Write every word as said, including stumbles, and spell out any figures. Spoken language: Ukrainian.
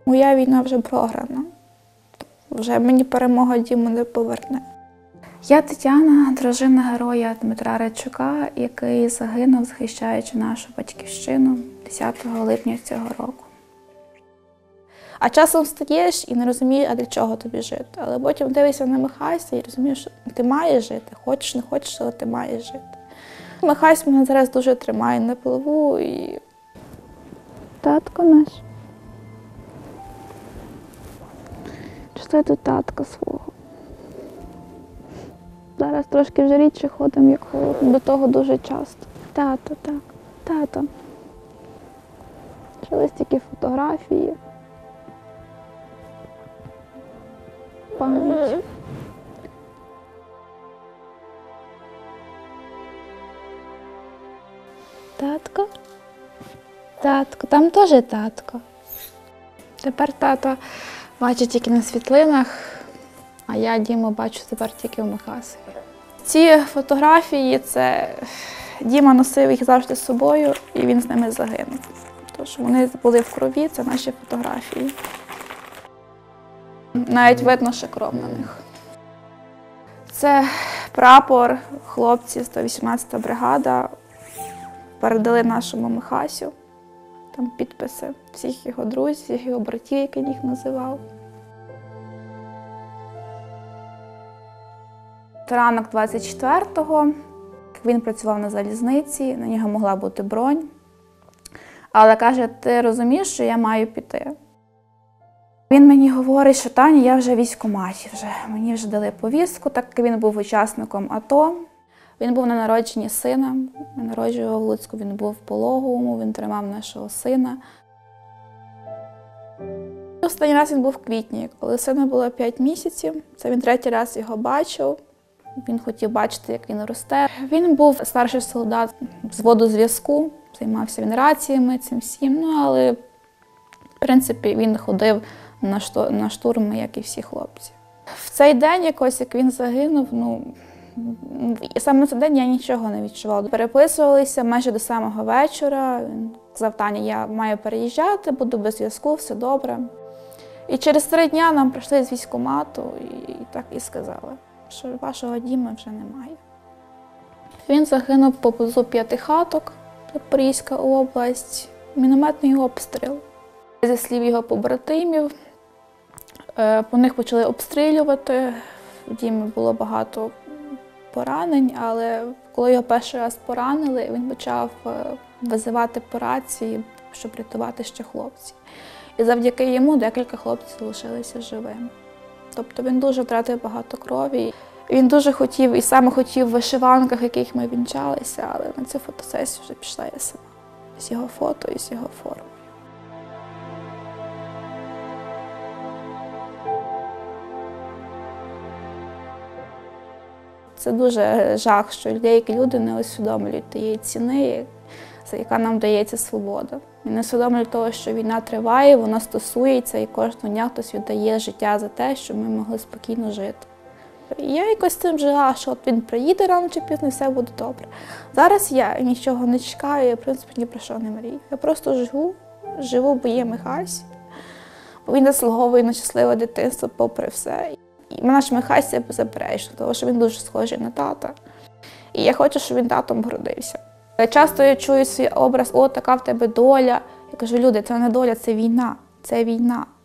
Моя війна вже програна. Вже мені перемога Діму не поверне. Я Тетяна, дружина героя Дмитра Радчука, який загинув, захищаючи нашу батьківщину десятого липня цього року. А часом стаєш і не розумієш, а для чого тобі жити. Але потім дивишся на Михася і розумієш, що ти маєш жити. Хочеш, не хочеш, але ти маєш жити. Михась мене зараз дуже тримає на плаву і... Татко наш. Що тут татка свого? Зараз трошки вже рідше ходимо, як холодно. До того дуже часто. Тато, так, тато. Лишились тільки фотографії. Пам'ять. Татко? Татко, там теж татко. Тепер тато бачить тільки на світлинах, а я Діму бачу тепер тільки в Михасові. Ці фотографії, це Діма носив їх завжди з собою, і він з ними загинув. Тож вони були в крові, це наші фотографії. Навіть видно ще кров на них. Це прапор, хлопці, сто вісімнадцята бригада передали нашому Михасю. Там підписи всіх його друзів, його братів, як він їх називав. Ранок двадцять четвертого, він працював на залізниці, на нього могла бути бронь. Але каже, ти розумієш, що я маю піти? Він мені говорить, що Таня, я вже в військкоматі, вже. Мені вже дали повістку, так як він був учасником АТО. Він був на народженні сина, ми народжував в Луцьку, він був в пологовому, він тримав нашого сина. Останній раз він був в квітні, коли сину було п'ять місяців. Це він третій раз його бачив. Він хотів бачити, як він росте. Він був старший солдат взводу зв'язку, займався він раціями, цим всім. Ну, але, в принципі, він ходив на штурми, як і всі хлопці. В цей день якось, як він загинув, ну, саме в цей день я нічого не відчувала. Переписувалися майже до самого вечора. Він сказав, Таня, я маю переїжджати, буду без зв'язку, все добре. І через три дні нам прийшли з військкомату і так і сказали, що вашого Діми вже немає. Він загинув поблизу П'ятихаток, Запорізька область, мінометний обстріл. Зі слів його побратимів, по них почали обстрілювати, в Дімі було багато поранень, але коли його перший раз поранили, він почав визивати по рації, щоб рятувати ще хлопців. І завдяки йому декілька хлопців залишилися живими. Тобто він дуже втратив багато крові. Він дуже хотів і саме хотів в вишиванках, в яких ми вінчалися, але на цю фотосесію вже пішла я сама. З його фото і з його формою. Це дуже жах, що деякі люди не усвідомлюють тієї ціни, за яка нам дається свобода. І не усвідомлюють того, що війна триває, вона стосується, і кожного дня хтось віддає життя за те, щоб ми могли спокійно жити. І я якось цим жила, що от він приїде рано чи пізно, і все буде добре. Зараз я нічого не чекаю, я, в принципі, ні про що не мрію. Я просто живу, живу, бо є Михась, бо він заслуговує на щасливе дитинство попри все. І наш Михась це беззаперечно, тому що він дуже схожий на тата. І я хочу, щоб він татом гордився. Часто я чую свій образ, о, така в тебе доля. Я кажу, люди, це не доля, це війна, це війна.